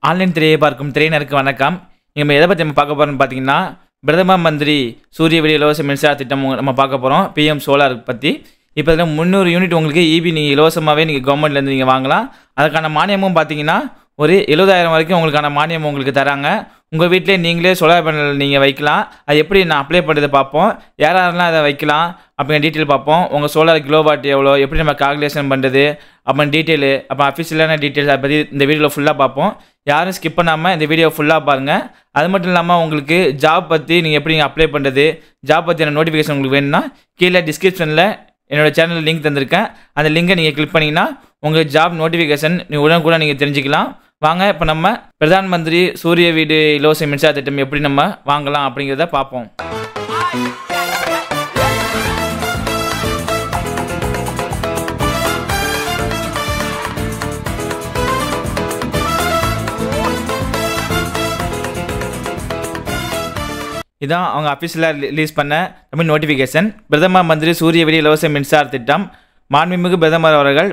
Online திரையை பார்க்கும் திரையினருக்கு வணக்கம். நம்ம எதை பற்றி நம்ம பார்க்க போகிறோம்னு பார்த்தீங்கன்னா, பிரதம மந்திரி சூரிய வீடு இலவச மின்சார திட்டம் நம்ம பார்க்க போகிறோம். பிஎம் சோலார் பற்றி. இப்போ இதில் 300 யூனிட் உங்களுக்கு ஈபி நீங்கள் இலவசமாகவே நீங்கள் கவர்மெண்ட்லேருந்து நீங்கள் வாங்கலாம். அதுக்கான மானியமும் பார்த்தீங்கன்னா ஒரு 70,000 வரைக்கும் உங்களுக்கான மானியம் உங்களுக்கு தராங்க. உங்கள் வீட்டிலே நீங்களே சோலார் பேனல் நீங்கள் வைக்கலாம். அது எப்படி நான் அப்ளை பண்ணுறதை பார்ப்போம். யாரெல்லாம் அதை வைக்கலாம் அப்படிங்கிற டீட்டெயில் பார்ப்போம். உங்கள் சோலார் கிலோவாட் எவ்வளோ, எப்படி நம்ம கால்குலேஷன் பண்ணுறது அப்புறம் டீட்டெயிலு, அப்புறம் அஃபிஷியலான டீட்டெயில்ஸ் அதை பற்றி இந்த வீடியோவில் ஃபுல்லாக பார்ப்போம். யாரும் ஸ்கிப் பண்ணாமல் இந்த வீடியோ ஃபுல்லாக பாருங்கள். அது மட்டும் இல்லாமல் உங்களுக்கு ஜாப் பற்றி நீங்கள் எப்படி நீங்கள் அப்ளை பண்ணுறது, ஜாப் பற்றின நோட்டிஃபிகேஷன் உங்களுக்கு வேணும்னா கீழே டிஸ்கிரிப்ஷனில் என்னோடய சேனல் லிங்க் தந்திருக்கேன். அந்த லிங்கை நீங்கள் கிளிக் பண்ணிங்கன்னா உங்களுக்கு ஜாப் நோட்டிஃபிகேஷன் உடனுக்குடன் நீங்கள் தெரிஞ்சுக்கலாம். வாங்க இப்போ நம்ம பிரதான் மந்திரி சூரிய வீடு இலவச மின்சார திட்டம் எப்படி நம்ம வாங்கலாம் அப்படிங்கிறத பார்ப்போம். இதான் அவங்க அஃபிஷியலாக ரிலீஸ் பண்ண தமிழ் நோட்டிஃபிகேஷன். பிரதம மந்திரி சூரிய வீடு இலவச மின்சார திட்டம். மாண்புமிகு பிரதமர் அவர்கள்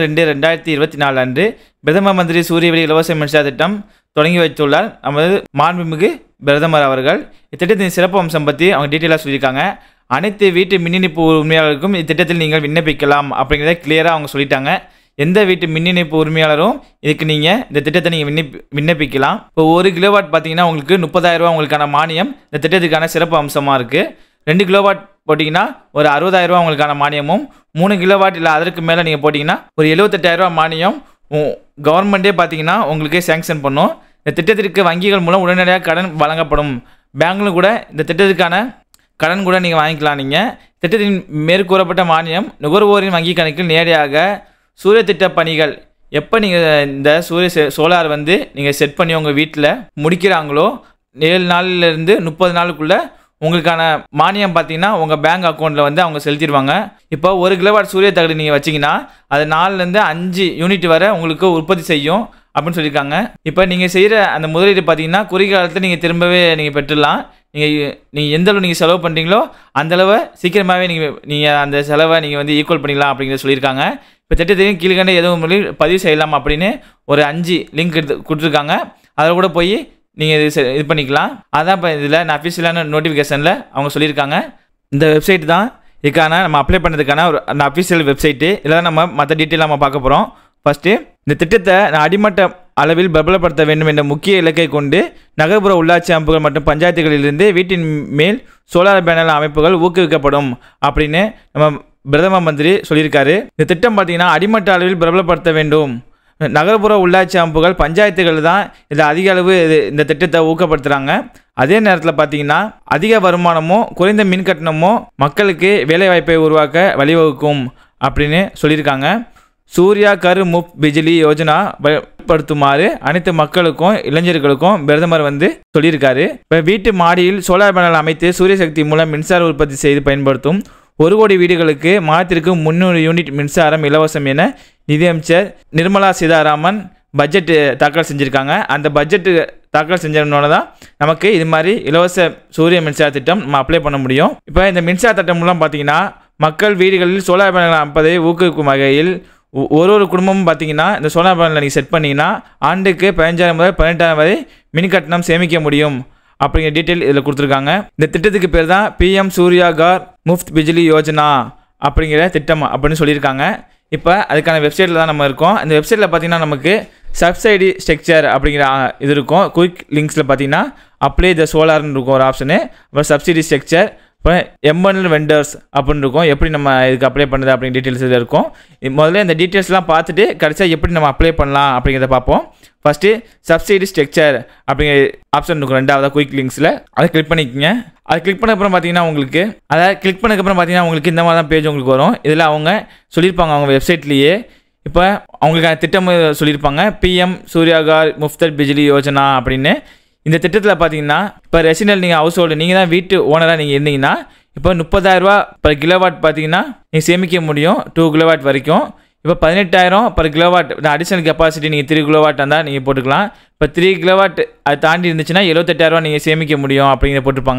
13/2/2024 அன்று பிரதம மந்திரி சூரிய வீடு இலவச மின்சார திட்டம் தொடங்கி வைத்துள்ளார். நமது மாண்புமிகு பிரதமர் அவர்கள் இத்திட்டத்தின் சிறப்பு அம்சம் பற்றி அவங்க டீட்டெயிலாக சொல்லியிருக்காங்க. அனைத்து வீட்டு மின் இணைப்பு உரிமையாளருக்கும் இத்திட்டத்தில் நீங்கள் விண்ணப்பிக்கலாம் அப்படிங்கிறத கிளியராக அவங்க சொல்லிட்டாங்க. எந்த வீட்டு மின் இணைப்பு உரிமையாளரும் இதுக்கு நீங்கள் இந்த திட்டத்தை நீங்கள் விண்ணப்பிக்கலாம். இப்போ 1 கிலோவாட் பார்த்தீங்கன்னா உங்களுக்கு 30,000 ரூபா உங்களுக்கான மானியம் இந்த திட்டத்துக்கான சிறப்பு அம்சமாக இருக்குது. 2 கிலோவாட் போட்டிங்கன்னா ஒரு 60,000 ரூபா உங்களுக்கான மானியமும், 3 கிலோவாட் இல்லை அதற்கு மேலே நீங்கள் போட்டிங்கன்னா ஒரு 78,000 ரூபா மானியம் கவர்மெண்ட்டே பார்த்தீங்கன்னா உங்களுக்கு சேங்ஷன் பண்ணும். இந்த திட்டத்திற்கு வங்கிகள் மூலம் உடனடியாக கடன் வழங்கப்படும். பேங்க்லும் கூட இந்த திட்டத்துக்கான கடன் கூட நீங்கள் வாங்கிக்கலாம். நீங்கள் திட்டத்தின் மேற்கூறப்பட்ட மானியம் நுகர்வோரின் வங்கி கணக்கில் நேரடியாக சூரிய திட்ட பணிகள் எப்போ நீங்கள் இந்த சோலார் நீங்கள் செட் பண்ணி உங்கள் வீட்டில் முடிக்கிறாங்களோ 7 நாள்லேருந்து 30 நாளுக்குள்ளே உங்களுக்கான மானியம் பார்த்தீங்கன்னா உங்கள் பேங்க் அக்கௌண்ட்டில் அவங்க செலுத்திடுவாங்க. இப்போ 1 கிலோவாட் சூரிய தகடு நீங்கள் வச்சிங்கன்னா அது 4லேருந்து 5 யூனிட் வரை உங்களுக்கு உற்பத்தி செய்யும் அப்படின்னு சொல்லியிருக்காங்க. இப்போ நீங்கள் செய்கிற அந்த முதலீடு பார்த்தீங்கன்னா குறுகிய காலத்தில் நீங்கள் திரும்பவே நீங்கள் பெற்றுடலாம். நீங்கள் எந்த அளவு நீங்கள் செலவு பண்ணுறீங்களோ அந்தளவு சீக்கிரமாகவே நீங்கள் அந்த செலவை நீங்கள் ஈக்குவல் பண்ணிக்கலாம் அப்படிங்கிறத சொல்லியிருக்காங்க. இப்போ திட்டத்தையும் கீழ்கண்ட எதுவும் பதிவு செய்யலாம் அப்படின்னு ஒரு 5 லிங்க் கொடுத்துருக்காங்க. அதில் கூட போய் நீங்கள் இது பண்ணிக்கலாம். அதான் இப்போ இதில் நான் அஃபிஷியலான நோட்டிஃபிகேஷனில் அவங்க சொல்லியிருக்காங்க. இந்த வெப்சைட் தான் இதுக்கான நம்ம அப்ளை பண்ணுறதுக்கான ஒரு அந்த அஃபிஷியல் வெப்சைட்டு. இதில் நம்ம மற்ற டீட்டெயில் நம்ம பார்க்க போகிறோம். ஃபஸ்ட்டு இந்த திட்டத்தை அடிமட்ட அளவில் பிரபலப்படுத்த வேண்டும் என்ற முக்கிய இலக்கை கொண்டு நகர்ப்புற உள்ளாட்சி அமைப்புகள் மற்றும் பஞ்சாயத்துகளிலிருந்து வீட்டின் மேல் சோலார் பேனல் அமைப்புகள் ஊக்குவிக்கப்படும் அப்படின்னு நம்ம பிரதம மந்திரி சொல்லியிருக்காரு. இந்த திட்டம் பார்த்தீங்கன்னா அடிமட்ட அளவில் பிரபலப்படுத்த வேண்டும். நகர்ப்புற உள்ளாட்சி அமைப்புகள் பஞ்சாயத்துகள் தான் இதில் அதிக அளவு இந்த திட்டத்தை ஊக்கப்படுத்துகிறாங்க. அதே நேரத்தில் பார்த்தீங்கன்னா அதிக வருமானமோ குறைந்த மின் கட்டணமோ மக்களுக்கு வேலைவாய்ப்பை உருவாக்க வழிவகுக்கும் அப்படின்னு சொல்லியிருக்காங்க. சூர்யா கர் முஃப்த் பிஜ்லி யோஜனா பயன்படுத்துமாறு அனைத்து மக்களுக்கும் இளைஞர்களுக்கும் பிரதமர் சொல்லியிருக்காரு. இப்போ வீட்டு மாடியில் சோலார் பேனல் அமைத்து சூரிய சக்தி மூலம் மின்சார உற்பத்தி செய்து பயன்படுத்தும் 1 கோடி வீடுகளுக்கு மாதத்திற்கு 300 யூனிட் மின்சாரம் இலவசம் என நிதியமைச்சர் நிர்மலா சீதாராமன் பட்ஜெட் தாக்கல் செஞ்சுருக்காங்க. அந்த பட்ஜெட்டு தாக்கல் செஞ்சதுனால தான் நமக்கு இது மாதிரி இலவச சூரிய மின்சார திட்டம் நம்ம அப்ளை பண்ண முடியும். இப்போ இந்த மின்சார திட்டம் மூலம் பார்த்தீங்கன்னா மக்கள் வீடுகளில் சோலார் பேனல் அமைப்பதை ஊக்குவிக்கும் வகையில் ஒரு குடும்பமும் பார்த்தீங்கன்னா இந்த சோலார் பேனலை நீங்கள் செட் பண்ணிங்கன்னா ஆண்டுக்கு 15,000 முதல் 18,000 வரை மின் கட்டணம் சேமிக்க முடியும் அப்படிங்கிற டீட்டெயில் இதில் கொடுத்துருக்காங்க. இந்த திட்டத்துக்கு பேர் தான் பிஎம் சூர்யா கர் முஃப்த் பிஜ்லி யோஜனா அப்படிங்கிற திட்டம் அப்படின்னு சொல்லியிருக்காங்க. இப்போ அதுக்கான வெப்சைட்டில் தான் நம்ம இருக்கோம். அந்த வெப்சைட்டில் பார்த்தீங்கன்னா நமக்கு சப்சிடி ஸ்ட்ரக்சர் அப்படிங்கிற இது இருக்கும். குயிக் லிங்க்ஸில் பார்த்தீங்கன்னா அப்ளை த சோலார்னு இருக்கும் ஒரு ஆப்ஷனு. அப்புறம் சப்சிடி ஸ்ட்ரக்சர், அப்புறம் எம்என்எல் வெண்டர்ஸ் அப்படின்னு இருக்கும். எப்படி நம்ம இதுக்கு அப்ளை பண்ணுறது அப்படிங்கிற டீட்டெயில்ஸ் இதில் இருக்கும். முதல்ல இந்த டீட்டெயில்ஸ்லாம் பார்த்துட்டு கடைசியாக எப்படி நம்ம அப்ளை பண்ணலாம் அப்படிங்கிறத பார்ப்போம். ஃபஸ்ட்டு சப்சிடி ஸ்ட்ரக்சர் அப்படிங்கிற ஆப்ஷன் இருக்கும் 2வது குயிக் லிங்க்ஸில். அதை கிளிக் பண்ணிக்கோங்க. அதை கிளிக் பண்ணக்கப்புறம் பார்த்தீங்கன்னா உங்களுக்கு கிளிக் பண்ணக்கப்புறம் பார்த்தீங்கன்னா உங்களுக்கு இந்த மாதிரி தான் பேஜ் உங்களுக்கு வரும். இதில் அவங்க சொல்லியிருப்பாங்க அவங்க வெப்சைட்லேயே. இப்போ அவங்களுக்கு திட்டம் சொல்லியிருப்பாங்க பிஎம் சூர்யா கர் முஃப்த் பிஜ்லி யோஜனா அப்படின்னு. இந்த திட்டத்தில் பார்த்தீங்கன்னா இப்போ ரெசிடென்ட் நீங்கள் ஹவுஸ் ஹோல்டு நீங்கள் தான் வீட்டு ஓனராக நீங்கள் இருந்தீங்கன்னா இப்போ 30,000 ரூபா பர் கிலோவாட் பார்த்தீங்கன்னா நீங்கள் சேமிக்க முடியும் 2 கிலோவாட் வரைக்கும். இப்போ 18,000 பர் கிலோவாட் அடிஷனல் கெப்பாசிட்டி நீங்கள் 3 கிலோவாட் இருந்தால் நீங்கள் போட்டுக்கலாம். இப்போ 3 கிலோவாட் அது தாண்டி இருந்துச்சுன்னா 78,000 ரூபா நீங்கள் சேமிக்க முடியும் அப்படிங்கிற போட்டிருப்பாங்க.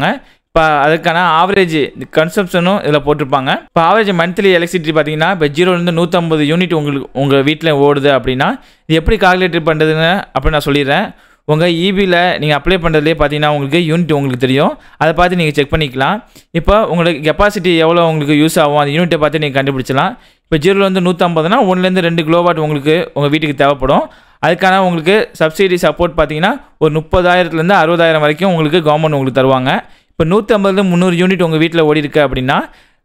இப்போ அதுக்கான ஆவரேஜ் கன்சம்ஷனும் இதில் போட்டிருப்பாங்க. இப்போ ஆவரேஜ் மந்த்லி எலக்ட்ரிசிட்டி பார்த்தீங்கன்னா இப்போ 0லேருந்து 150 யூனிட் உங்கள் வீட்டில் ஓடுது அப்படின்னா இது எப்படி கால்குலேட் பண்ணுறதுன்னு அப்படி நான் சொல்லிடுறேன். உங்கள் இபியில் நீங்கள் அப்ளை பண்ணுறதுலேயே பார்த்தீங்கன்னா உங்களுக்கு யூனிட் உங்களுக்கு தெரியும். அதை பார்த்து நீங்கள் செக் பண்ணிக்கலாம். இப்போ உங்களுக்கு கெப்பாசிட்டி எவ்வளோ உங்களுக்கு யூஸ் ஆகும் அந்த யூனிட்டை பார்த்து நீங்கள் கண்டுபிடிச்சலாம். இப்போ 0லேருந்து 150னா 1லேருந்து 2 கிலோவாட் உங்களுக்கு உங்கள் வீட்டுக்கு தேவைப்படும். அதுக்கான உங்களுக்கு சப்சிடி சப்போர்ட் பார்த்தீங்கன்னா ஒரு 30,000லேருந்து 60,000 வரைக்கும் உங்களுக்கு கவர்மெண்ட் உங்களுக்கு தருவாங்க. இப்போ 150 300 யூனிட் உங்கள் வீட்டில் ஓடி இருக்கு அப்படின்னா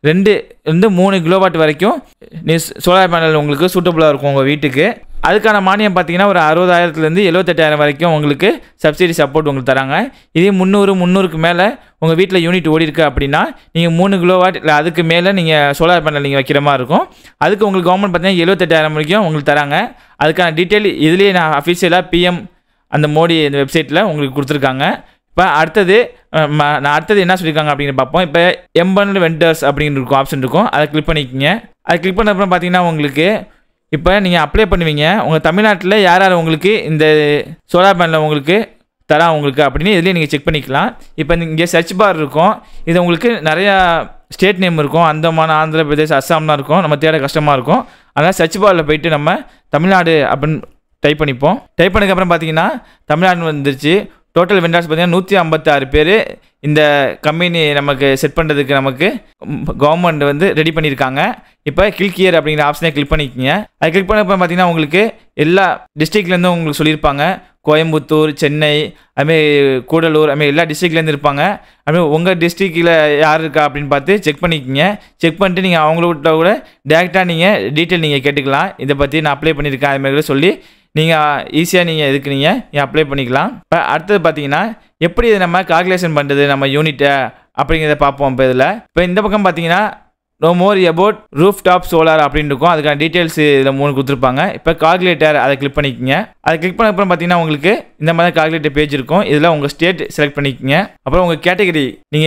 2-3 கிலோவாட் வரைக்கும் சோலார் பேனல் உங்களுக்கு சூட்டபுளாக இருக்கும் உங்கள் வீட்டுக்கு. அதுக்கான மானியம் பார்த்தீங்கன்னா ஒரு 60,000லேருந்து 78,000 வரைக்கும் உங்களுக்கு சப்சிடி சப்போர்ட் உங்களுக்கு தராங்க. இதே 300க்கு மேலே உங்கள் வீட்டில் யூனிட் ஓடி இருக்கு அப்படின்னா நீங்கள் 3 கிலோவாட் இல்லை அதுக்கு மேலே நீங்கள் சோலார் பேனல் நீங்கள் வைக்கிற மாதிரி இருக்கும். அதுக்கு உங்களுக்கு கவர்மெண்ட் பார்த்தீங்கன்னா 78,000 வரைக்கும் உங்களுக்கு தராங்க. அதுக்கான டீட்டெயில் இதுலேயே நான் அஃபிஷியலாக பிஎம் அந்த மோடி இந்த வெப்சைட்டில் உங்களுக்கு கொடுத்துருக்காங்க. இப்போ நான் அடுத்தது என்ன சொல்லியிருக்காங்க அப்படின்னு பார்ப்போம். இப்போ எம்பர்ன்டு வெண்டர்ஸ் அப்படின்னு இருக்கும் ஆப்ஷன் இருக்கும். அதை கிளிக் பண்ணிக்கோங்க. அதை கிளிக் பண்ண அப்புறம் பார்த்தீங்கன்னா உங்களுக்கு இப்போ நீங்கள் அப்ளை பண்ணுவீங்க. உங்கள் தமிழ்நாட்டில் யார் யார் உங்களுக்கு இந்த சோலார் பேனலில் உங்களுக்கு தரா உங்களுக்கு அப்படின்னு இதுலேயே நீங்கள் செக் பண்ணிக்கலாம். இப்போ இங்கே சர்ச் பார் இருக்கும். இது உங்களுக்கு நிறையா ஸ்டேட் நேம் இருக்கும். அந்தமான், ஆந்திர பிரதேஷ், அஸ்ஸாம்லாம் இருக்கும். நம்ம தேட கஷ்டமாக இருக்கும். அதனால் சர்ச் பாரில் போயிட்டு நம்ம தமிழ்நாடு அப்படின்னு டைப் பண்ணிப்போம். டைப் பண்ணதுக்கப்புறம் பார்த்தீங்கன்னா தமிழ்நாடு வந்துருச்சு. டோட்டல் வெண்டார்ஸ் பார்த்தீங்கன்னா 156 பேர் இந்த கம்பெனி நமக்கு செட் பண்ணுறதுக்கு நமக்கு கவர்மெண்ட் வந்து ரெடி பண்ணியிருக்காங்க. இப்போ கிளிக் ஹியர் அப்படிங்கிற ஆப்ஷனை கிளிக் பண்ணிக்கோங்க. அது கிளிக் பண்ணப்போ பார்த்தீங்கன்னா உங்களுக்கு எல்லா டிஸ்ட்ரிக்ட்லேருந்தும் உங்களுக்கு சொல்லியிருப்பாங்க. கோயம்புத்தூர், சென்னை, அதுமாரி கூடலூர், அதுமாரி எல்லா டிஸ்ட்ரிக்ட்லேருந்து இருப்பாங்க. அதுமாதிரி உங்கள் டிஸ்ட்ரிக்டில் யார் இருக்கா அப்படின்னு பார்த்து செக் பண்ணிக்கோங்க. செக் பண்ணிட்டு நீங்கள் அவங்கள்ட்ட கூட டேரெக்டாக நீங்கள் டீட்டெயில் நீங்கள் கேட்டுக்கலாம். இதை பற்றி நான் அப்ளை பண்ணியிருக்கேன் அதுமாதிரி கூட சொல்லி நீங்கள் ஈஸியாக நீங்கள் இதுக்கு நீங்கள் அப்ளை பண்ணிக்கலாம். இப்போ அடுத்தது பார்த்தீங்கன்னா எப்படி இதை நம்ம கால்குலேஷன் பண்ணுறது நம்ம யூனிட்டை அப்படிங்கிறத பார்ப்போம். இப்போ இப்போ இந்த பக்கம் பார்த்தீங்கன்னா know more about rooftop solar அப்படின்னு இருக்கும். அதுக்கான டீட்டெயில்ஸ் இதில் 3 கொடுத்துருப்பாங்க. இப்போ கால்குலேட்டர் அதை கிளிக் பண்ணிக்கோங்க. அதை கிளிக் பண்ண அப்புறம் பார்த்தீங்கன்னா உங்களுக்கு இந்த மாதிரி கால்குலேட்டர் பேஜ் இருக்கும். இதில் உங்கள் ஸ்டேட் செலக்ட் பண்ணிக்கோங்க. அப்புறம் உங்கள் கேட்டகரி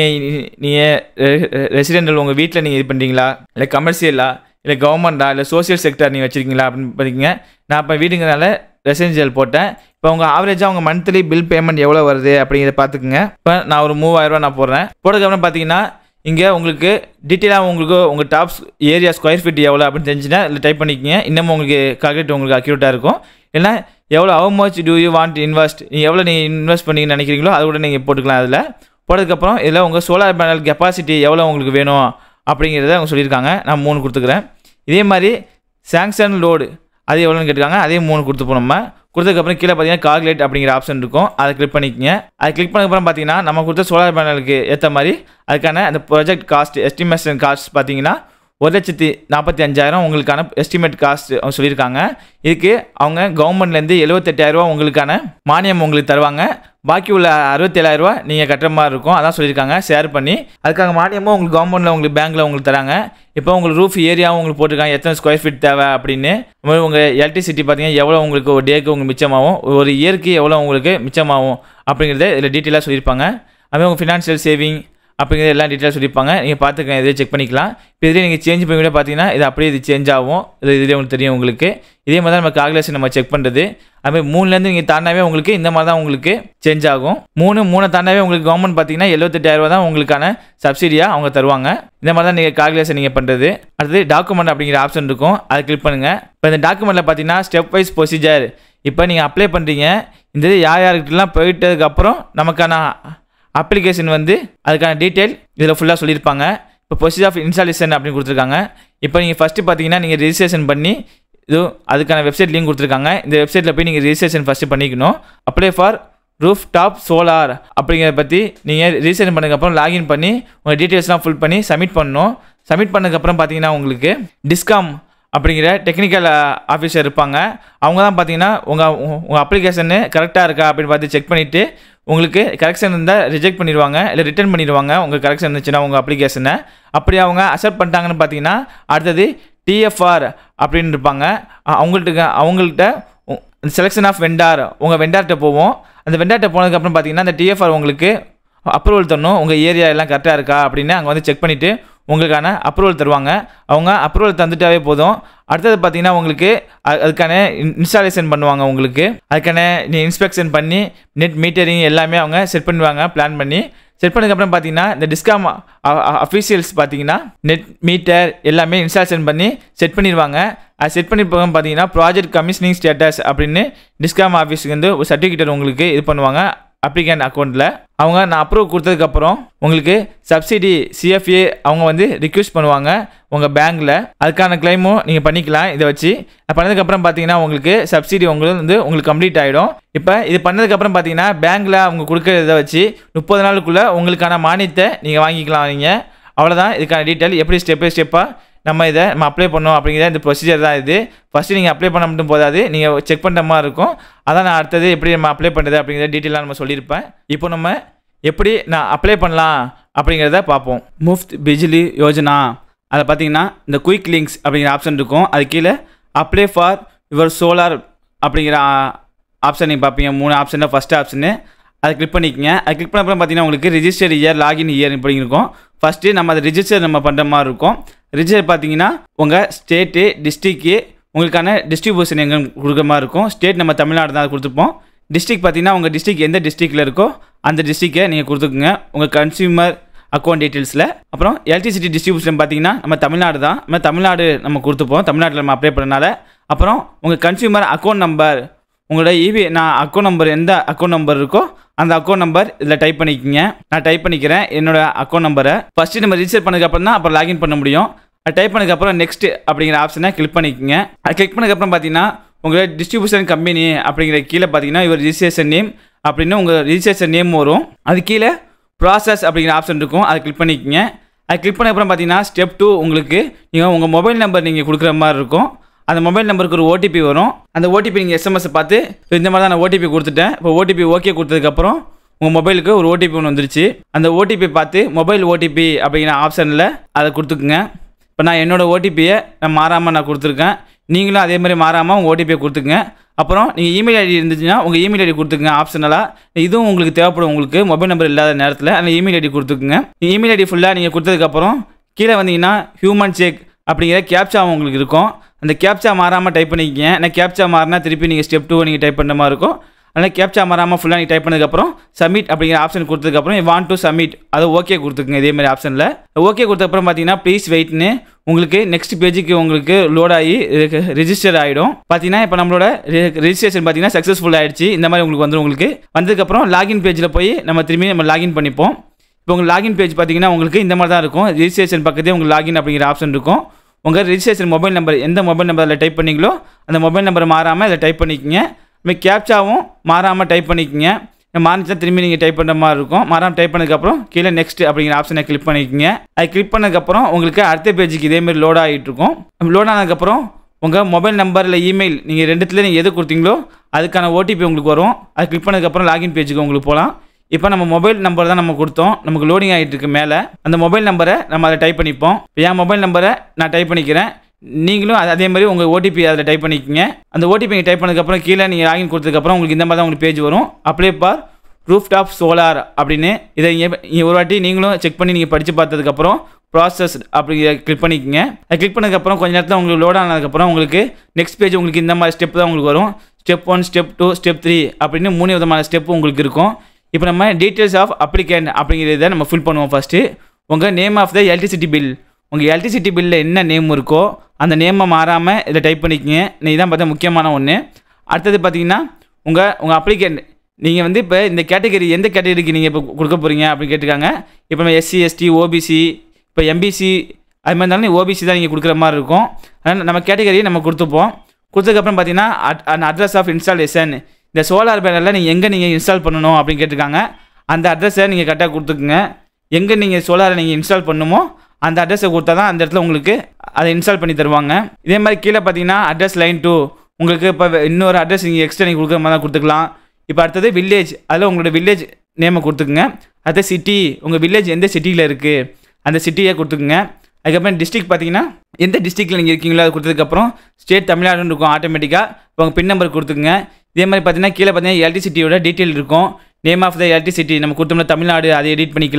நீங்கள் ரெசிடென்டல் உங்கள் வீட்டில் நீங்கள் இது பண்ணுறீங்களா, இல்லை கமர்ஷியலா, இல்லை கவர்மெண்ட்டா, இல்லை சோசியல் செக்டர் நீங்கள் வச்சுருக்கீங்களா அப்படின்னு பார்த்தீங்க. நான் இப்போ வீடுங்கிறனால ரெசிடென்ஷியல் போட்டேன். இப்போ உங்கள் ஆவரேஜாக உங்கள் மந்த்லி பில் பேமெண்ட் எவ்வளோ வருது அப்படிங்கிறத பார்த்துக்குங்க. இப்போ நான் ஒரு 3000 ரூபா நான் போடுறேன். போட்டதுக்கப்புறம் பார்த்தீங்கன்னா இங்கே உங்களுக்கு டீட்டெயிலாக உங்களுக்கு உங்கள் டாப்ஸ் ஏரியா ஸ்கொயர் ஃபீட் எவ்வளோ அப்படின்னு தெரிஞ்சுன்னா இல்லை டைப் பண்ணிக்கோங்க. இன்னமும் உங்களுக்கு கால்குலேட் உங்களுக்கு அக்யூரேட்டாக இருக்கும். இல்லைனா எவ்வளோ how much do you want invest, நீங்கள் எவ்வளோ நீங்கள் இன்வெஸ்ட் பண்ணிங்கன்னு நினைக்கிறீங்களோ அது கூட நீங்கள் போட்டுக்கலாம். அதில் போட்டதுக்கப்புறம் இதில் உங்கள் சோலார் பேனல் கெப்பாசிட்டி எவ்வளோ உங்களுக்கு வேணும் அப்படிங்கிறத அவங்க சொல்லியிருக்காங்க. நான் 3 கொடுத்துக்கிறேன். இதே மாதிரி சாங்ஷன் லோடு அது எவ்வளோன்னு கேட்டுருக்காங்க. அதே 3 கொடுத்துப்போம். நம்ம கொடுத்ததுக்கப்புறம் கீழே பார்த்தீங்கன்னா கால்குலேட் அப்படிங்கிற ஆப்ஷன் இருக்கும். அதை கிளிக் பண்ணிக்கோங்க. அதை கிளிக் பண்ணதுக்கப்புறம் பார்த்தீங்கன்னா நம்ம கொடுத்த சோலார் பேனலுக்கு ஏற்ற மாதிரி அதுக்கான அந்த ப்ராஜெக்ட் காஸ்ட் எஸ்டிமேஷன் காஸ்ட் பார்த்தீங்கன்னா 1,45,000 உங்களுக்கான எஸ்டிமேட் காஸ்ட் அவங்க சொல்லியிருக்காங்க. இதுக்கு அவங்க கவர்மெண்ட்லேருந்து 78,000 ரூபா உங்களுக்கான மானியம் உங்களுக்கு தருவாங்க. பாக்கி உள்ள 67,000 ரூபா நீங்கள் கட்டுற மாதிரி இருக்கும். அதான் சொல்லியிருக்காங்க ஷேர் பண்ணி. அதுக்காக மானியமும் உங்களுக்கு கவர்மெண்ட்டில் உங்களுக்கு பேங்க்கில் உங்களுக்கு தராங்க. இப்போ உங்களுக்கு ரூஃப் ஏரியாவும் உங்களுக்கு போட்டிருக்காங்க எத்தனை ஸ்கொயர் ஃபீட் தேவை அப்படின்னு. உங்கள் எலக்ட்ரிசிட்டி பார்த்தீங்கன்னா எவ்வளோ உங்களுக்கு ஒரு டேக்கு உங்களுக்கு மிச்சமாகும், ஒரு இயருக்கு எவ்வளோ உங்களுக்கு மிச்சமாகும் அப்படிங்கிறத இதில் டீட்டெயிலாக சொல்லியிருப்பாங்க. அதுமாதிரி உங்கள் ஃபினான்ஷியல் சேவிங் அப்படிங்கிறது எல்லாம் டீட்டெயிலாக சொல்லியிருப்பாங்க. நீங்கள் பார்த்துக்கங்க, இதே செக் பண்ணிக்கலாம். இப்போ இதே நீங்கள் சேஞ்ச் பண்ணி கூட பார்த்தீங்கன்னா இது அப்படியே இது சேஞ்ச் ஆகும். இதே உங்களுக்கு தெரியும் உங்களுக்கு. இதே மாதிரி தான் நம்ம கால்குலேஷன் நம்ம செக் பண்ணுறது. அதுமாதிரி 3லேருந்து நீங்கள் தாண்டாவே உங்களுக்கு இந்த மாதிரி தான் உங்களுக்கு சேஞ்ச் ஆகும். 3 தாண்டாவே உங்களுக்கு கவர்மெண்ட் பார்த்தீங்கன்னா 78,000 ரூபா தான் உங்களுக்கான சப்சிடியாக அவங்க தருவாங்க. இந்த மாதிரி தான் நீங்கள் கால்குலேஷன் நீங்கள் பண்ணுறது. அடுத்து டாக்குமெண்ட் அப்படிங்கிற ஆப்ஷன் இருக்கும். அதை கிளிக் பண்ணுங்கள். இப்போ இந்த டாக்குமெண்ட்டில் பார்த்தீங்கன்னா ஸ்டெப் வைஸ் ப்ரொசீஜர். இப்போ நீங்கள் அப்ளை பண்ணுறீங்க. இந்த இது யார் யாருக்கிட்டலாம் போயிட்டதுக்கப்புறம் நமக்கான அப்ளிகேஷன் வந்து அதுக்கான டீட்டெயில் இதில் ஃபுல்லாக சொல்லியிருப்பாங்க. இப்போ ப்ரொசீஜர் ஆஃப் இன்ஸ்டாலேஷன் அப்படின்னு கொடுத்துருக்காங்க. இப்போ நீங்கள் ஃபஸ்ட்டு பார்த்தீங்கன்னா நீங்கள் ரெஜிஸ்ட்ரேஷன் பண்ணி இது அதுக்கான வெப்சைட் லிங்க் கொடுத்துருக்காங்க. இந்த வெப்சைட்டில் போய் நீங்கள் ரெஜிஸ்ட்ரேஷன் ஃபஸ்ட்டு பண்ணிக்கணும். Apply for rooftop solar அப்படிங்கிறத பற்றி நீங்கள் ரெஜிஸ்ட்ரேஷன் பண்ணதுக்கப்புறம் லாகின் பண்ணி உங்கள் டீட்டெயில்ஸ்லாம் ஃபுல் பண்ணி சப்மிட் பண்ணணும். சப்மிட் பண்ணதுக்கப்புறம் பார்த்தீங்கன்னா உங்களுக்கு டிஸ்காம் அப்படிங்கிற டெக்னிக்கல் ஆஃபீஸர் இருப்பாங்க. அவங்க தான் பார்த்தீங்கன்னா உங்கள் அப்ளிகேஷனு கரெக்டாக இருக்கா அப்படின்னு பார்த்து செக் பண்ணிவிட்டு உங்களுக்கு கரெக்ஷன் இருந்தால் ரிஜெக்ட் பண்ணிடுவாங்க, இல்லை ரிட்டர்ன் பண்ணிடுவாங்க. உங்கள் கரெக்ஷன் இருந்துச்சுன்னா உங்கள் அப்ளிகேஷனை அப்படி அவங்க அக்செப்ட் பண்ணிட்டாங்கன்னு பார்த்தீங்கன்னா அடுத்தது டிஎஃப்ஆர் அப்படின்னு இருப்பாங்க. அவங்கள்ட்ட செலெக்ஷன் ஆஃப் வெண்டார் உங்கள் வெண்டார்கிட்ட போவோம். அந்த வெண்டார்கிட்ட போனதுக்கப்புறம் பார்த்தீங்கன்னா அந்த டிஎஃப்ஆர் உங்களுக்கு அப்ரூவல் தரணும். உங்கள் ஏரியா எல்லாம் கரெக்டாக இருக்கா அப்படின்னு அங்கே வந்து செக் பண்ணிவிட்டு உங்களுக்கான அப்ரூவல் தருவாங்க. அவங்க அப்ரூவல் தந்துட்டாவே போதும். அடுத்தது பார்த்தீங்கன்னா உங்களுக்கு அதுக்கான இன்ஸ்டாலேஷன் பண்ணுவாங்க. உங்களுக்கு அதுக்கான இன்ஸ்பெக்ஷன் பண்ணி நெட் மீட்டரிங் எல்லாமே அவங்க செட் பண்ணுவாங்க. பிளான் பண்ணி செட் பண்ணதுக்கப்புறம் பார்த்தீங்கன்னா இந்த டிஸ்காம் அஃபீஷியல்ஸ் பார்த்தீங்கன்னா நெட் மீட்டர் எல்லாமே இன்ஸ்டாலேஷன் பண்ணி செட் பண்ணிடுவாங்க. அது செட் பண்ணி போக பார்த்தீங்கன்னா ப்ராஜெக்ட் கமிஷனிங் ஸ்டேட்டஸ் அப்படின்னு டிஸ்காம் ஆஃபீஸுக்கு வந்து ஒரு சர்டிஃபிகேட் உங்களுக்கு இது பண்ணுவாங்க அப்ளிகேண்ட் அக்கௌண்ட்டில். அவங்க நான் அப்ரூவ் கொடுத்ததுக்கப்புறம் உங்களுக்கு சப்சிடி சிஎஃப்ஏ அவங்க வந்து ரிக்வெஸ்ட் பண்ணுவாங்க உங்கள் பேங்க்கில். அதுக்கான கிளைமும் நீங்கள் பண்ணிக்கலாம். இதை வச்சு பண்ணதுக்கப்புறம் பார்த்தீங்கன்னா உங்களுக்கு சப்சிடி உங்களுக்கு கம்ப்ளீட் ஆகிடும். இப்போ இது பண்ணதுக்கப்புறம் பார்த்தீங்கன்னா பேங்க்கில் அவங்க கொடுக்குறத வச்சு 30 நாளுக்குள்ளே உங்களுக்கான மானியத்தை நீங்கள் வாங்கிக்கலாம். நீங்கள் அவ்வளோதான். இதுக்கான டீட்டெயில் எப்படி ஸ்டெப் பை ஸ்டெப்பாக நம்ம அப்ளை பண்ணோம் அப்படிங்கிற இந்த ப்ரொசீஜர் தான் இது. ஃபஸ்ட்டு நீங்கள் அப்ளை பண்ண மட்டும் போதாது, நீங்கள் செக் பண்ணுற மாதிரி இருக்கும். அதான் நான் அடுத்தது எப்படி நம்ம அப்ளை பண்ணுறது அப்படிங்கிற டீட்டெயிலாக நம்ம சொல்லியிருப்பேன். இப்போ நம்ம எப்படி நான் அப்ளை பண்ணலாம் அப்படிங்கிறத பார்ப்போம். முஃப்த் பிஜ்லி யோஜனா அதை பார்த்தீங்கன்னா இந்த குயிக் லிங்க்ஸ் அப்படிங்கிற ஆப்ஷன் இருக்கும். அது கீழே அப்ளை ஃபார் யுவர் சோலார் அப்படிங்கிற ஆப்ஷன் நீங்கள் பார்ப்பீங்க. 3 ஆப்ஷனில் ஃபஸ்ட்டு ஆப்ஷனு அதை கிளிக் பண்ணிக்கங்க. அது கிளிக் பண்ண அப்புறம் பார்த்தீங்கன்னா உங்களுக்கு ரிஜிஸ்டர் இயர் லாகின் இயர் இப்படி இருக்கும். ஃபஸ்ட்டு நம்ம அதை ரிஜிஸ்டர் நம்ம பண்ணுற மாதிரி இருக்கும். ரிஜிஸ்டர் பார்த்தீங்கன்னா உங்கள் ஸ்டேட்டு டிஸ்ட்ரிக்கு உங்களுக்கான டிஸ்ட்ரிபியூஷன் எங்கே கொடுக்குற மாதிரி இருக்கும். ஸ்டேட் நம்ம தமிழ்நாடு தான் கொடுத்துப்போம். டிஸ்ட்ரிக் பார்த்தீங்கன்னா உங்கள் டிஸ்ட்ரிக் எந்த டிஸ்ட்ரிக்டில் இருக்கோ அந்த டிஸ்ட்ரிக்கை நீங்கள் கொடுத்துக்குங்க உங்கள் கன்சியூமர் அக்கௌண்ட் டீட்டெயில்ஸில். அப்புறம் எலக்ட்ரிசிட்டி டிஸ்ட்ரிபியூஷன் பார்த்தீங்கன்னா நம்ம தமிழ்நாடு தான், நம்ம தமிழ்நாடு நம்ம கொடுத்துப்போம். தமிழ்நாட்டில் நம்ம அப்ளை பண்ணனால. அப்புறம் உங்கள் கன்சியூமர் அக்கௌண்ட் நம்பர் உங்களோட நான் அக்கௌண்ட் நம்பர் எந்த அக்கௌண்ட் நம்பர் இருக்கோ அந்த அக்கௌண்ட் நம்பர் இதில் டைப் பண்ணிக்கோங்க. நான் டைப் பண்ணிக்கிறேன் என்னோடய அக்கௌண்ட் நம்பரை. ஃபஸ்ட்டு நம்ம ரிஜிஸ்டர் பண்ணதுக்கப்புறம் தான் அப்புறம் லாகின் பண்ண முடியும். அது டைப் பண்ணதுக்கப்புறம் நெக்ஸ்ட் அப்படிங்கிற ஆப்ஷனை கிளிக் பண்ணிக்கோங்க. அது கிளிக் பண்ணதுக்கப்புறம் பார்த்தீங்கன்னா உங்களோட டிஸ்ட்ரிபியூஷன் கம்பெனி அப்படிங்கிற கீழே பார்த்தீங்கன்னா இவர் ரிஜிஸ்ட்ரேஷன் நேம் அப்படின்னு உங்கள் ரிஜிஸ்ட்ரேஷன் நேம் வரும். அது கீழே ப்ராசஸ் அப்படிங்கிற ஆப்ஷன் இருக்கும். அதை கிளிக் பண்ணிக்கோங்க. அது கிளிக் பண்ண அப்புறம் பார்த்தீங்கன்னா ஸ்டெப் 2 உங்களுக்கு நீங்கள் உங்கள் மொபைல் நம்பர் நீங்கள் கொடுக்குற மாதிரி இருக்கும். அந்த மொபைல் நம்பருக்கு ஒரு ஓடிபி வரும். அந்த ஓடிபி நீங்கள் எஸ்எம்எஸ் பார்த்து இந்த மாதிரி தான் நான் ஓடிபி கொடுத்துட்டேன். இப்போ ஓடிபி ஓகே கொடுத்ததுக்கப்புறம் உங்கள் மொபைலுக்கு ஒரு ஓடிபி ஒன்று வந்துருச்சு. அந்த ஓடிபி பார்த்து மொபைல் ஓடிபி அப்படிங்கிற ஆப்ஷனில் அதை கொடுத்துக்குங்க. இப்போ நான் என்னோடய ஓடிபியை நான் மாறாமல் நான் கொடுத்துருக்கேன். நீங்களும் அதே மாதிரி மாறாமல் உங்கள் ஓடிபியை கொடுத்துக்குங்க. அப்புறம் நீங்கள் இமெயில் ஐடி இருந்துச்சுன்னா உங்கள் இமெயில் ஐடி கொடுத்துக்குங்க ஆப்ஷனலாக. இதுவும் உங்களுக்கு தேவைப்படும் உங்களுக்கு மொபைல் நம்பர் இல்லாத நேரத்தில் அந்த இமெயில் ஐடி கொடுத்துக்குங்க. இமெயில் ஐடி ஃபுல்லாக நீங்கள் கொடுத்ததுக்கப்புறம் கீழே வந்தீங்கன்னா ஹியூமன் செக் அப்படிங்கிற கேப்சா உங்களுக்கு இருக்கும். அந்த கேப்சா மாறாமல் டைப் பண்ணிக்கங்க. நான் கேப்சா மாறினா திருப்பி நீங்கள் ஸ்டெப் 2 நீங்கள் டைப் பண்ணுற மாதிரி இருக்கும். அதனால் கேப்சா மாறாமல் ஃபுல்லாக நீங்கள் டைப் பண்ணதுக்கப்புறம் சப்மிட் அப்படிங்கிற ஆப்ஷன் கொடுத்ததுக்கப்புறம் வாண்ட் டு சப்மிட் அதை ஓகே கொடுத்துக்குங்க. இதே மாதிரி ஆப்ஷனில் ஓகே கொடுத்ததுக்கப்புறம் பார்த்தீங்கன்னா ப்ளீஸ் வெயிட்னு உங்களுக்கு நெக்ஸ்ட் பேஜுக்கு உங்களுக்கு லோட் ஆகி ரிஜிஸ்டர் ஆகிடும். பார்த்தீங்கன்னா இப்போ நம்மளோட ரிஜிஸ்ட்ரேஷன் பார்த்தீங்கன்னா சக்ஸஸ்ஃபுல் ஆகிடுச்சு. இந்த மாதிரி உங்களுக்கு வந்துடும். உங்களுக்கு வந்ததுக்கப்புறம் லாகின் பேஜில் போய் நம்ம திரும்பி நம்ம லாகின் பண்ணிப்போம். இப்போ உங்கள் லாகின் பேஜ் பார்த்தீங்கன்னா உங்களுக்கு இந்த மாதிரி தான் இருக்கும். ரிஜிஸ்ட்ரேஷன் பக்கத்தே உங்களுக்கு லாகின் அப்படிங்கிற ஆப்ஷன் இருக்கும். உங்கள் ரிஜிஸ்ட்ரேஷன் மொபைல் நம்பர் எந்த மொபைல் நம்பரில் டைப் பண்ணிங்களோ அந்த மொபைல் நம்பரை மாறாமல் இதை டைப் பண்ணிக்கோங்க. இப்போ கேப்சாவும் மாறாமல் டைப் பண்ணிக்கோங்க. மாறிச்சா திரும்பி நீங்கள் டைப் பண்ணுற மாதிரி இருக்கும். மாறாமல் டைப் பண்ணதுக்கப்புறம் கீழே நெக்ஸ்ட் அப்படிங்கிற ஆப்ஷனை கிளிக் பண்ணிக்கோங்க. அது கிளிக் பண்ணதுக்கப்புறம் உங்களுக்கு அடுத்த பேஜுக்கு இதேமாதிரி லோட் ஆகிட்டு இருக்கும். லோட் ஆனதுக்கப்புறம் உங்கள் மொபைல் நம்பர் இல்லை இமெயில் நீங்கள் ரெண்டுத்தில் நீங்கள் எது கொடுத்தீங்களோ அதுக்கான ஓடிபி உங்களுக்கு வரும். அது கிளிக் பண்ணதுக்கப்புறம் லாகின் பேஜுக்கு உங்களுக்கு போகலாம். இப்போ நம்ம மொபைல் நம்பர் தான் நம்ம கொடுத்தோம். நமக்கு லோடிங் ஆகிட்டு இருக்கு மேலே. அந்த மொபைல் நம்பரை நம்ம அதை டைப் பண்ணிப்போம். என் மொபைல் நம்பரை நான் டைப் பண்ணிக்கிறேன். நீங்களும் அதே மாதிரி உங்கள் ஓடிபி அதில் டைப் பண்ணிக்கோங்க. அந்த ஓடிபி நீங்கள் டைப் பண்ணதுக்கப்புறம் கீழே நீங்கள் லாகின் கொடுத்ததுக்கப்புறம் உங்களுக்கு இந்த மாதிரி தான் உங்களுக்கு பேஜ் வரும். அப்ளை ஃபார் ரூஃப்டாப் சோலார் அப்படின்னு. இதை ஒரு வாட்டி நீங்களும் செக் பண்ணி நீங்கள் படித்து பார்த்ததுக்கப்புறம் ப்ராசஸ் அப்படி கிளிக் பண்ணிக்கோங்க. அதை கிளிக் பண்ணதுக்கப்புறம் கொஞ்சம் நேரத்தில் உங்களுக்கு லோட் ஆனதுக்கப்புறம் உங்களுக்கு நெக்ஸ்ட் பேஜ் உங்களுக்கு இந்த மாதிரி ஸ்டெப் தான் உங்களுக்கு வரும். ஸ்டெப் 1, ஸ்டெப் 2, ஸ்டெப் 3 அப்படின்னு 3 விதமான ஸ்டெப்பு உங்களுக்கு இருக்கும். இப்போ நம்ம டீட்டெயில்ஸ் ஆஃப் அப்ளிகேண்ட் அப்படிங்கிறத நம்ம ஃபில் பண்ணுவோம். ஃபஸ்ட்டு உங்கள் name of the electricity bill, உங்கள் எலக்ட்ரிசிட்டி பில்லில் என்ன நேம் இருக்கோ அந்த நேமை மாறாமல் இதை டைப் பண்ணிக்கோங்க. இதான் பார்த்தா முக்கியமான ஒன்று. அடுத்தது பார்த்தீங்கன்னா உங்கள் அப்ளிகேண்ட் நீங்கள் வந்து இப்போ இந்த கேட்டகரி எந்த கேட்டகரிக்கு நீங்கள் இப்போ கொடுக்க போகிறீங்க அப்படின்னு கேட்டிருக்காங்க. இப்போ நம்ம SC ST OBC இப்போ MBC அது மாதிரி இருந்தாலும் OBC தான் நீங்கள் கொடுக்குற மாதிரி இருக்கும். அதனால் நம்ம கேட்டகரியை நம்ம கொடுத்துப்போம். கொடுத்ததுக்கப்புறம் பார்த்தீங்கன்னா அட்ரஸ் ஆஃப் இன்ஸ்டாலேஷன் இந்த சோலார் பேனலில் நீங்கள் எங்கே நீங்கள் இன்ஸ்டால் பண்ணணும் அப்படின்னு கேட்டிருக்காங்க. அந்த அட்ரஸை நீங்கள் கரெக்டாக கொடுத்துக்குங்க. எங்கே நீங்கள் சோலாரை நீங்கள் இன்ஸ்டால் பண்ணணுமோ அந்த அட்ரஸை கொடுத்தா தான் அந்த இடத்துல உங்களுக்கு அதை இன்ஸ்டால் பண்ணி தருவாங்க. இதே மாதிரி கீழே பார்த்தீங்கன்னா அட்ரஸ் லைன் 2 உங்களுக்கு இப்போ இன்னொரு அட்ரஸ் நீங்கள் எக்ஸ்ட்ரா நீங்கள் கொடுக்குற மாதிரி தான் கொடுத்துக்கலாம். இப்போ அடுத்தது வில்லேஜ், அதில் உங்களோட வில்லேஜ் நேமை கொடுத்துக்குங்க. அடுத்த சிட்டி, உங்கள் வில்லேஜ் எந்த சிட்டியில் இருக்குது அந்த சிட்டியை கொடுத்துக்குங்க. அதுக்கப்புறம் டிஸ்ட்ரிக்ட் பார்த்தீங்கன்னா எந்த டிஸ்ட்ரிக்டில் நீங்கள் இருக்கீங்களோ அது கொடுத்ததுக்கப்புறம் ஸ்டேட் தமிழ்நாடுன்னு இருக்கும் ஆட்டோமேட்டிக்காக. இப்போ உங்கள் பின் நம்பர் கொடுத்துக்குங்க. இதே மாதிரி பார்த்தீங்கன்னா கீழே பார்த்தீங்கன்னா எலக்ட்ரிசிட்டியோட டீட்டெயில் இருக்கும். நேம் ஆஃப் த எலக்ட்ரிசிட்டி நம்ம கொடுத்தோம்னா தமிழ்நாடு அதை எடிட் பண்ணிக்கலாம்.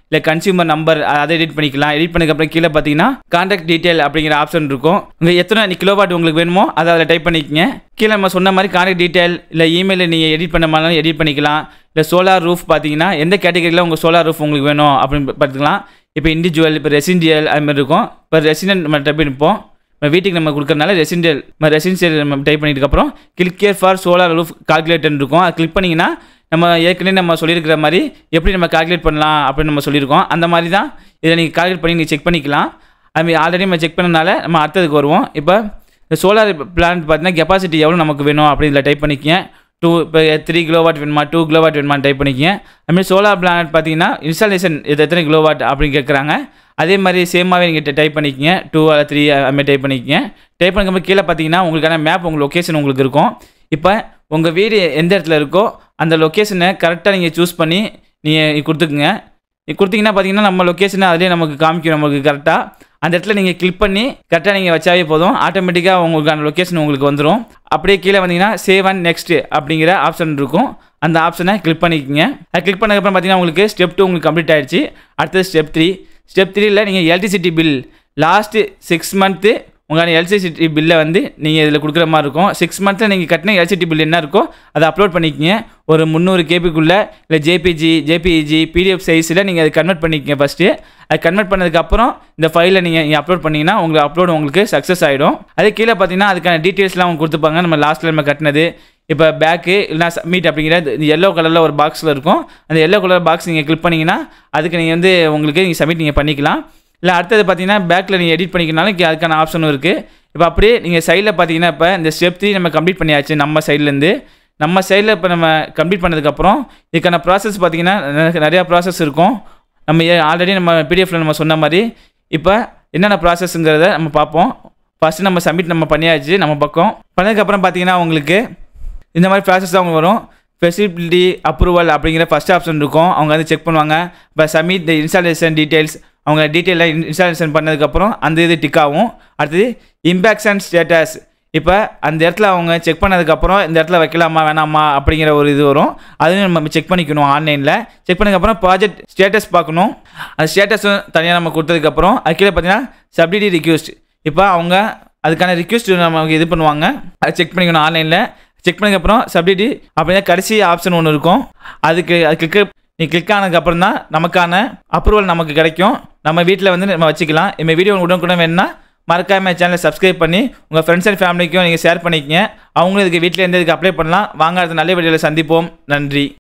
இல்லை கன்சியூமர் நம்பர் அதை எடிட் பண்ணிக்கலாம். எடிட் பண்ணதுக்கப்புறம் கீழே பார்த்தீங்கன்னா கான்டாக்ட் டீட்டெயில் அப்படிங்கிற ஆப்ஷன் இருக்கும். உங்கள் எத்தனை கிலோவாட் உங்களுக்கு வேணுமோ அதை அதில் டைப் பண்ணிக்கங்க. கீழே நம்ம சொன்ன மாதிரி கான்டாக்ட் டீட்டெயில் இல்லை இமெயிலில் நீங்கள் எடிட் பண்ண மாதிரினாலும் எடிட் பண்ணிக்கலாம். இல்லை சோலார் ரூஃப் பார்த்தீங்கன்னா எந்த கேட்டகரியில் உங்கள் சோலார் ரூஃப் உங்களுக்கு வேணும் அப்படின்னு பார்த்துக்கலாம். இப்போ இண்டிவிஜுவல், இப்போ ரெசிடென்ஷியல் அது மாதிரி இருக்கும். இப்போ ரெசிடென்ட் நம்ம டைப் பண்ணிப்போம். நம்ம வீட்டுக்கு நம்ம கொடுக்கறனால ரெசிடென்ஷியல் நம்ம டைப் பண்ணிட்டுக்கப்புறம் click here for solar roof கால்குலேட்டர்னு இருக்கும். அது கிளிக் பண்ணிங்கன்னா நம்ம ஏற்கனவே நம்ம சொல்லியிருக்கிற மாதிரி எப்படி நம்ம கால்குலேட் பண்ணலாம் அப்படின்னு நம்ம சொல்லியிருக்கோம். அந்த மாதிரி தான் இதை நீங்கள் கால்குலேட் பண்ணி நீங்கள் செக் பண்ணிக்கலாம். அதுமாதிரி ஆல்ரெடி நம்ம செக் பண்ணனால நம்ம அடுத்ததுக்கு வருவோம். இப்போ இந்த சோலார் பிளான்ட் பார்த்தீங்கன்னா கெப்பாசிட்டி எவ்வளோ நமக்கு வேணும் அப்படின்னு இதில் டைப் பண்ணிக்கங்க. இப்போ 3 கிலோவாட் வேணுமா 2 கிலோவாட் வேணுமான்னு டைப் பண்ணிக்கங்க. அதுமாதிரி சோலார் பிளானட் பார்த்தீங்கன்னா இன்ஸ்டாலேஷன் இது எத்தனை கிலோவாட் அப்படின்னு கேட்குறாங்க. அதே மாதிரி சேமாகவே நீங்கள் டைப் பண்ணிக்கங்க. 2 or 3 அதுமாதிரி டைப் பண்ணிக்கங்க. டைப் பண்ணிக்கும்போது கீழே பார்த்தீங்கன்னா உங்களுக்கான மேப் உங்கள் லொக்கேஷன் உங்களுக்கு இருக்கும். இப்போ உங்கள் வீடு எந்த இடத்துல இருக்கோ அந்த லொக்கேஷனை கரெக்டாக நீங்கள் சூஸ் பண்ணி நீங்கள் கொடுத்துக்குங்க. கொடுத்தீங்கன்னா பார்த்தீங்கன்னா நம்ம லொக்கேஷனை அதிலே நமக்கு காமிக்கும். நமக்கு கரெக்டாக அந்த இடத்துல நீங்கள் கிளிக் பண்ணி கரெக்டாக நீங்கள் வச்சாவே போதும். ஆட்டோமேட்டிக்காக உங்களுக்கான லொக்கேஷன் உங்களுக்கு வந்துடும். அப்படியே கீழே வந்தீங்கன்னா சேவ் அண்ட் நெக்ஸ்ட் அப்படிங்கிற ஆப்ஷன் இருக்கும். அந்த ஆப்ஷனை கிளிக் பண்ணிக்கோங்க. அது கிளிக் பண்ணதுக்கப்புறம் பார்த்தீங்கன்னா உங்களுக்கு ஸ்டெப் 2 உங்களுக்கு கம்ப்ளீட் ஆகிடுச்சு. அடுத்தது ஸ்டெப் 3. ஸ்டெப் 3ல் நீங்கள் எலக்ட்ரிசிட்டி பில் லாஸ்ட்டு 6 மந்த்து உங்களான எலக்ட்ரிசிட்டி பில்லை வந்து நீங்கள் இதில் கொடுக்குற மாதிரி இருக்கும். 6 மந்த்தில் நீங்கள் கட்டின எலக்ட்ரிசிட்டி பில் என்ன இருக்கோ அதை அப்லோட் பண்ணிக்கங்க. ஒரு 300 கேபிக்குள்ளே இல்லை ஜேபிஜி பிடிஎஃப் சைஸில் நீங்கள் அதை கன்வெர்ட் பண்ணிக்கங்க. ஃபஸ்ட்டு அது கன்வெர்ட் பண்ணதுக்கப்புறம் இந்த ஃபைலை நீங்கள் அப்லோட் பண்ணிங்கன்னா உங்களுக்கு சக்ஸஸ் ஆகிடும். அதே கீழே பார்த்தீங்கன்னா அதுக்கான டீட்டெயில்ஸ்லாம் அவங்க கொடுத்துப்பாங்க. நம்ம லாஸ்ட்டில் நம்ம கட்டினது இப்போ பேக்கு இல்லைனா சப்மிட் அப்படிங்கிற எல்லோ கலரில் ஒரு பாக்ஸில் இருக்கும். அந்த எல்லோ கலர் பாக்ஸ் நீங்கள் கிளிக் பண்ணிங்கன்னா அதுக்கு நீங்கள் வந்து உங்களுக்கு நீங்கள் சப்மிட் நீங்கள் பண்ணிக்கலாம். இல்லை அடுத்தது பார்த்தீங்கன்னா பேக்கில் நீங்கள் எடிட் பண்ணிக்கனாலும் அதுக்கான ஆப்ஷனும் இருக்குது. இப்போ அப்படியே நீங்கள் சைடில் பார்த்தீங்கன்னா இப்போ இந்த ஸ்டெப் 3 நம்ம கம்ப்ளீட் பண்ணியாச்சு. நம்ம சைட்லேருந்து நம்ம சைடில் இப்போ நம்ம கம்ப்ளீட் பண்ணதுக்கப்புறம் இதுக்கான ப்ராசஸ் பார்த்தீங்கன்னா நிறையா ப்ராசஸ் இருக்கும். நம்ம ஆல்ரெடி நம்ம பிடிஎஃப்ல நம்ம சொன்ன மாதிரி இப்போ என்னென்ன ப்ராசஸ்ங்கிறத நம்ம பார்ப்போம். ஃபஸ்ட்டு நம்ம சப்மிட் நம்ம பண்ணியாச்சு. நம்ம பக்கம் பண்ணதுக்கப்புறம் பார்த்தீங்கன்னா உங்களுக்கு இந்த மாதிரி ப்ராசஸ் தான் உங்களுக்கு வரும். ஃபெசிலிட்டி அப்ரூவல் அப்படிங்கிற ஃபஸ்ட் ஆப்ஷன் இருக்கும். அவங்க வந்து செக் பண்ணுவாங்க. இப்போ சப்மிட் த இன்ஸ்டாலேஷன் டீட்டெயில்ஸ் அவங்க டீட்டெயிலாக இன்ஸ்டாலேஷன் பண்ணதுக்கப்புறம் அந்த இது டிக் ஆகும். அடுத்தது இம்பேக்ட்ஸ் அண்ட் ஸ்டேட்டஸ். இப்போ அந்த இடத்துல அவங்க செக் பண்ணதுக்கப்புறம் இந்த இடத்துல வைக்கலாமா வேணாமா அப்படிங்கிற ஒரு இது வரும். அதையும் நம்ம செக் பண்ணிக்கணும் ஆன்லைனில். செக் பண்ணதுக்கப்புறம் ப்ராஜெக்ட் ஸ்டேட்டஸ் பார்க்கணும். அந்த ஸ்டேட்டஸும் தனியாக நம்ம கொடுத்ததுக்கப்புறம் அது கீழே பார்த்தீங்கன்னா சப்சிடி ரிக்வெஸ்ட். இப்போ அவங்க அதுக்கான ரிக்வெஸ்ட் நமக்கு இது பண்ணுவாங்க. அதை செக் பண்ணிக்கணும் ஆன்லைனில். செக் பண்ணதுக்கப்புறம் சப்சிடி அப்படின்னா கடைசி ஆப்ஷன் ஒன்று இருக்கும். அதுக்கு கிளிக் ஆனதுக்கப்புறம் தான் நமக்கான அப்ரூவல் நமக்கு கிடைக்கும். நம்ம வீட்டில் வந்து நம்ம வச்சுக்கலாம். இந்த வீடியோ உடனுக்குடன் வேணும்னா மறக்காம சேனலை சப்ஸ்கிரைப் பண்ணி உங்கள் ஃப்ரெண்ட்ஸ் அண்ட் ஃபேமிலிக்கும் நீங்கள் ஷேர் பண்ணிக்கங்க. அவங்களும் இதுக்கு வீட்டில் இருந்து இதுக்கு அப்ளை பண்ணலாம். வாங்க அடுத்த நல்ல வீடியோவில் சந்திப்போம். நன்றி.